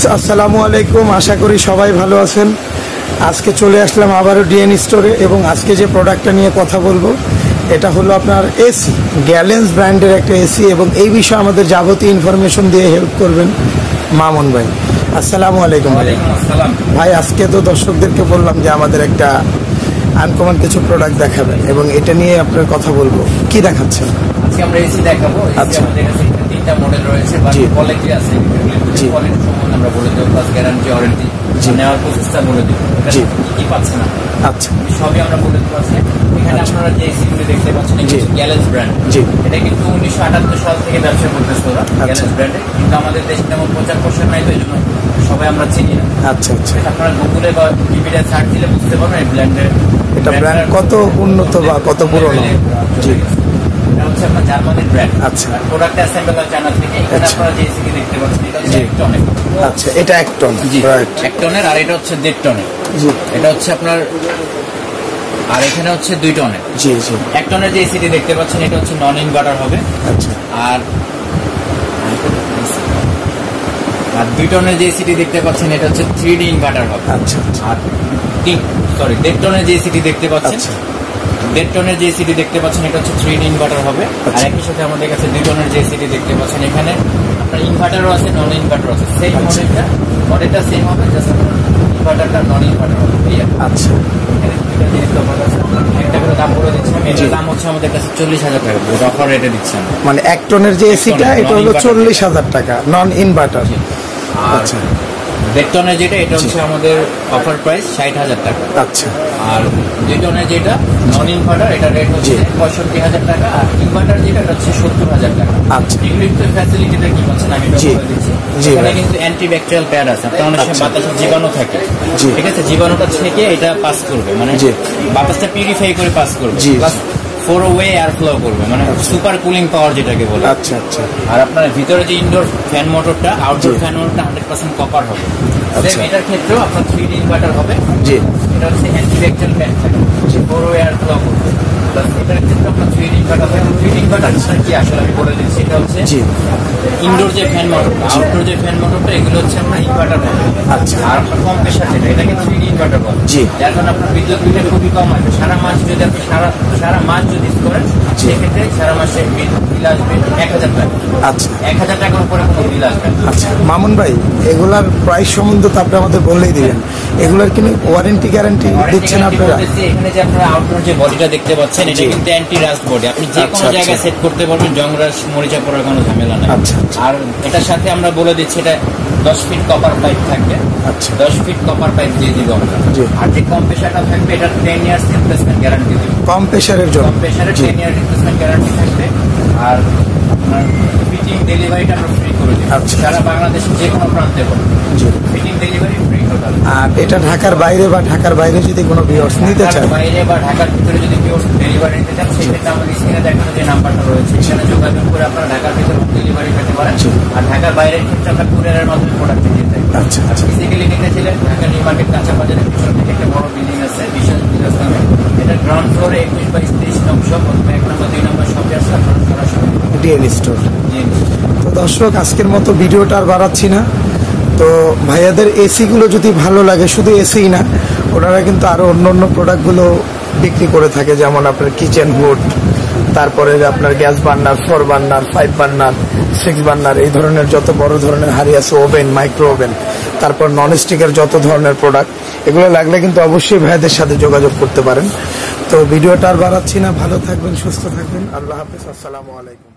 আসসালামু আলাইকুম। আশা করি সবাই ভালো আছেন। আজকে চলে আসলাম আবারও ডিএন স্টোরে এবং আজকে যে প্রোডাক্টটা নিয়ে কথা বলবো এটা হলো আপনার এসি, গ্যালেন্স ব্র্যান্ডের একটা এসি এবং এই বিষয়ে আমাদের যাবতীয় ইনফরমেশন দিয়ে হেল্প করবেন মামুন ভাই। আসসালামু আলাইকুম ভাই। আজকে তো দর্শকদেরকে বললাম যে আমাদের একটা আনকমন কিছু প্রোডাক্ট দেখাবেন এবং এটা নিয়ে আপনার কথা বলবো। কি দেখাচ্ছেন? আজকে আমরা এসি দেখাবো। আচ্ছা, আমাদের কাছে তিনটা মডেল রয়েছে, কোয়ালিটি আছে, কোয়ালিটি সম্বন্ধে আমরা বলে দেবো, প্লাস গ্যারান্টি ওয়ারেন্টি নেওয়ার প্রসেসটা বলে দেবো, কি পাচ্ছেন না। আচ্ছা, সবই আমরা বলে দেবো। আছে এখানে আপনারা যে এসিগুলি দেখতে পাচ্ছেন গ্যালেন্স ব্র্যান্ড। এটা কিন্তু 1978 সাল থেকে ব্যবসা করতেছে ওরা গ্যালেন্স ব্র্যান্ডে, কিন্তু আমাদের দেশে তেমন প্রচার প্রসার নাই, তো এই জন্য সবাই আমরা চিনি না। আচ্ছা আচ্ছা, আপনারা গুগলে বা টিভিতে সার্চ দিলে বুঝতে পারবেন এই ব্র্যান্ডের এটা ব্র্যান্ড কত উন্নত বা কত পুরনো। হচ্ছে আপনার জার্মানির ব্র্যান্ড। আচ্ছা, প্রোডাক্ট অ্যাসেম্বল হয় চায়না থেকে। এখানে আপনারা যে এসি দেখতে পাচ্ছেন এটা হচ্ছে 1 টনের। আচ্ছা, এটা 1 টন। জি, 1 টনের, আর এটা হচ্ছে 1.5 টনের। জি, এটা হচ্ছে আপনার, আর এখানে হচ্ছে 2 টনের। জি জি। 1 টনের যে এসিটি দেখতে পাচ্ছেন এটা হচ্ছে নন ইনভার্টার হবে। আচ্ছা, আর 2 টনের যে এসিটি দেখতে পাচ্ছেন এটা হচ্ছে 3D ইনভার্টার হবে। আচ্ছা, আর 1.5 টনের যে এসিটি দেখতে পাচ্ছেন, 1.5 টনের যে এসিটি দেখতে পাচ্ছেন এটা হচ্ছে 3D ইনভার্টার হবে। আর একই সাথে আমাদের কাছে 2 টনের যে এসিটি দেখতে পাচ্ছেন এখানে আপনার ইনভার্টারও আছে, নন ইনভার্টার আছে। সেই মডেলটা সেম হবে, জাস্ট ইনভার্টারটা নন ইনভার্টার হবে। আচ্ছা, এখানে দুটো জিনিস তফাৎ আছে। একটা করে দাম বলে দিচ্ছি আমি। এটার দাম হচ্ছে আমাদের কাছে 40,000 টাকা, অফার রেটে দিচ্ছেন। মানে 1 টনের যে এসিটা এটা হলো 40,000 টাকা, নন ইনভার্টার। আচ্ছা, 1.5 টনের যেটা এটা হচ্ছে আমাদের অফার প্রাইস 60,000 টাকা। আচ্ছা, আর 2 টনের যেটা নন ইনভার্টার এটা রেট হচ্ছে 65,000 টাকা। আর ইনভার্টার যেটা এটা হচ্ছে 70,000 টাকা। আচ্ছা, এগুলির ফ্যাসিলিটিটা কি পাচ্ছেন আমি বলে দিচ্ছি। এখানে কিন্তু অ্যান্টিব্যাকটেরিয়াল প্যাড আছে। আপনার অনেক সময় বাতাসে জীবাণু থাকে, ঠিক আছে, জীবাণুটা থেকে এটা পাস করবে, মানে বাতাসটা পিউরিফাই করে পাস করবে, প্লাস 4 ওয়ে এয়ার ফ্লো করবে, মানে সুপার কুলিং পাওয়ার যেটাকে বলে। আচ্ছা আচ্ছা। আর আপনার ভিতরে যে ইনডোর ফ্যান মোটরটা, আউটডোর ফ্যান মোটরটা 100% কপার হবে। এটার ক্ষেত্রেও আপনার 3D ইনভার্টার হবে। জি, এটা হচ্ছে অ্যান্টিব্যাকটেরিয়াল প্যাড থাকে, 4 ওয়ে এয়ার ফ্লো করবে। এটার ক্ষেত্রে আপনার 3D ইনভার্টার হবে। 3D ইনভার্টার কি আসলে আমি বলে দিচ্ছি। এটা হচ্ছে ইনডোর যে ফ্যান মোটরটা, আউটডোর যে ফ্যান মোটরটা, এগুলো হচ্ছে আপনার ইনভার্টার হবে। আচ্ছা, আর আপনার কম্প্রেসার যেটা এটাকে 3D ইনভার্টার বলে। যার কারণে আপনার বিদ্যুৎ বিল খুবই কম আসবে। সারা মাস যদি আপনি সারা মাস যদি ইউজ করেন সেক্ষেত্রে সারা মাসে বিল আসবে 1,000 টাকা। আচ্ছা, 1,000 টাকার উপরে কোনো বিল আসবে। আচ্ছা মামুন ভাই, এগুলার প্রাইস সম্বন্ধে তো আপনি আমাদের বললেই দিবেন। এগুলার কি ওয়ারেন্টি গ্যারান্টি দিচ্ছেন আপনারা? এখানে যে আপনারা আউটডোর যে বডিটা দেখতে পাচ্ছেন এটা কিন্তু অ্যান্টি রাস্ট বডি, আপনি যে কোনো জায়গায় সেট করতে পারবেন, জংরাশ মরিচা পড়ার কোনো ঝামেলা নেই। আর এটার সাথে আমরা বলে দিচ্ছি এটা 10 ফিট কপার পাইপ থাকবে। আচ্ছা, 10 ফিট কপার পাইপ দিয়ে দিব আমরা। আর যে কম্প্রেসারটা থাকবে এটা 10 ইয়ার্স রিপ্লেসমেন্ট গ্যারান্টি দিব। কম্প্রেসারের জন্য 10 ইয়ার রিপ্লেসমেন্ট গ্যারান্টি থাকবে। আর আপনার ফিটিং ডেলিভারিটা আমরা ফ্রি করে দিই। আচ্ছা, সারা বাংলাদেশের যে কোনো প্রান্তে ফিটিং ডেলিভারি ফ্রি টোটাল। আর এটা ঢাকার বাইরে বা ঢাকার বাইরে যদি কোনো ভিউয়ার্স নিতে চায়, বাইরে বা ঢাকার ভিতরে যদি ভিউয়ার্স ডেলিভারি নিতে চান সেক্ষেত্রে আমাদের স্ক্রিনে দেখানো যে নাম্বারটা রয়েছে সেখানে যোগাযোগ করে আপনারা ঢাকার ভিতরে ডেলিভারি পেতে পারেন। আর ঢাকার বাইরের ক্ষেত্রে আমরা কুরিয়ারের মাধ্যমে প্রোডাক্ট দিয়ে থাকি। আচ্ছা, ফিজিক্যালি নিতে চাইলে ঢাকা নিউ মার্কেট কাঁচা বাজারের পিছন থেকে একটা বড় বিল্ডিং আছে, বিশাল বিলাস নামে। এটা গ্রাউন্ড ফ্লোরে 21-23 নং শপ, 1 নম্বর 2 নম্বর শপে আসলে আপনারা সরাসরি ডিএন স্টোর। তো দর্শক, আজকের মতো ভিডিওটা আর বাড়াচ্ছি না। তো ভাইয়াদের এসিগুলো যদি ভালো লাগে, শুধু এসিই না, ওনারা কিন্তু আরও অন্য অন্য প্রোডাক্টগুলো বিক্রি করে থাকে, যেমন আপনার কিচেন হুড, তারপরে আপনার gas burner, 4 burner, 5 burner, 6 burner, এই ধরনের যত বড় ধরনের হাঁড়ি আছে, ওভেন, মাইক্রো ওভেন, তারপর ননস্টিকের যত ধরনের প্রোডাক্ট, এগুলো লাগলে কিন্তু অবশ্যই ভাইয়াদের সাথে যোগাযোগ করতে পারেন। তো ভিডিওটা আর বাড়াচ্ছি না, ভালো থাকবেন, সুস্থ থাকবেন, আল্লাহ হাফেজ, আসসালামু আলাইকুম।